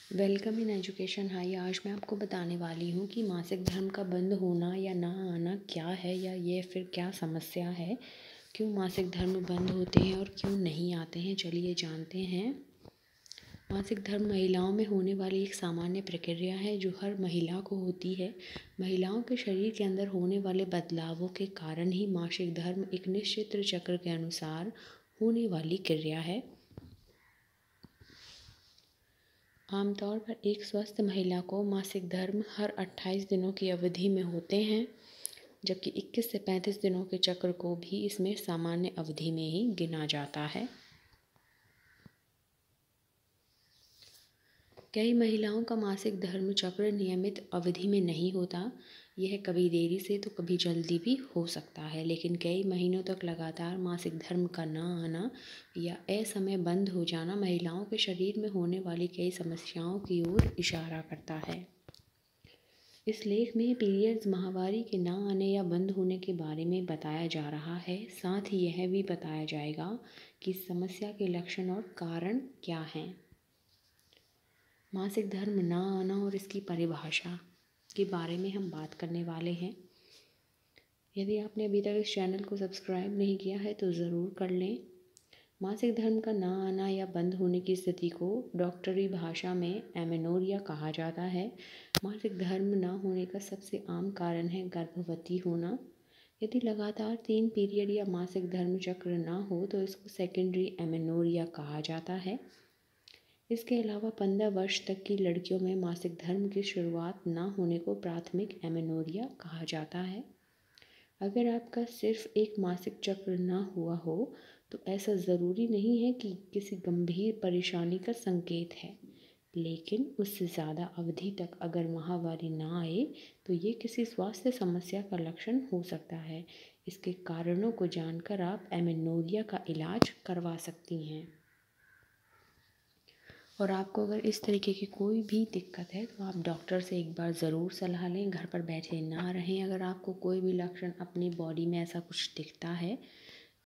Welcome in education high. आज मैं आपको बताने वाली हूँ कि मासिक धर्म का बंद होना या ना आना क्या है या ये फिर क्या समस्या है, क्यों मासिक धर्म बंद होते हैं और क्यों नहीं आते हैं। चलिए जानते हैं। मासिक धर्म महिलाओं में होने वाली एक सामान्य प्रक्रिया है जो हर महिला को होती है। महिलाओं के शरीर के अंदर होने वाले बदलावों के कारण ही मासिक धर्म एक निश्चित चक्र के अनुसार होने वाली क्रिया है। आमतौर पर एक स्वस्थ महिला को मासिक धर्म हर 28 दिनों की अवधि में होते हैं, जबकि 21 से 35 दिनों के चक्र को भी इसमें सामान्य अवधि में ही गिना जाता है। कई महिलाओं का मासिक धर्म चक्र नियमित अवधि में नहीं होता। यह कभी देरी से तो कभी जल्दी भी हो सकता है, लेकिन कई महीनों तक लगातार मासिक धर्म का ना आना या असमय बंद हो जाना महिलाओं के शरीर में होने वाली कई समस्याओं की ओर इशारा करता है। इस लेख में पीरियड्स माहवारी के ना आने या बंद होने के बारे में बताया जा रहा है। साथ ही यह भी बताया जाएगा कि समस्या के लक्षण और कारण क्या हैं। मासिक धर्म ना आना और इसकी परिभाषा के बारे में हम बात करने वाले हैं। यदि आपने अभी तक इस चैनल को सब्सक्राइब नहीं किया है तो ज़रूर कर लें। मासिक धर्म का ना आना या बंद होने की स्थिति को डॉक्टरी भाषा में एमेनोरिया कहा जाता है। मासिक धर्म ना होने का सबसे आम कारण है गर्भवती होना। यदि लगातार 3 पीरियड या मासिक धर्म चक्र ना हो तो इसको सेकेंडरी एमेनोरिया कहा जाता है। इसके अलावा 15 वर्ष तक की लड़कियों में मासिक धर्म की शुरुआत ना होने को प्राथमिक एमेनोरिया कहा जाता है। अगर आपका सिर्फ एक मासिक चक्र ना हुआ हो तो ऐसा ज़रूरी नहीं है कि किसी गंभीर परेशानी का संकेत है, लेकिन उससे ज़्यादा अवधि तक अगर माहवारी ना आए तो ये किसी स्वास्थ्य समस्या का लक्षण हो सकता है। इसके कारणों को जानकर आप एमेनोरिया का इलाज करवा सकती हैं। और आपको अगर इस तरीके की कोई भी दिक्कत है तो आप डॉक्टर से एक बार ज़रूर सलाह लें। घर पर बैठे ना रहें। अगर आपको कोई भी लक्षण अपनी बॉडी में ऐसा कुछ दिखता है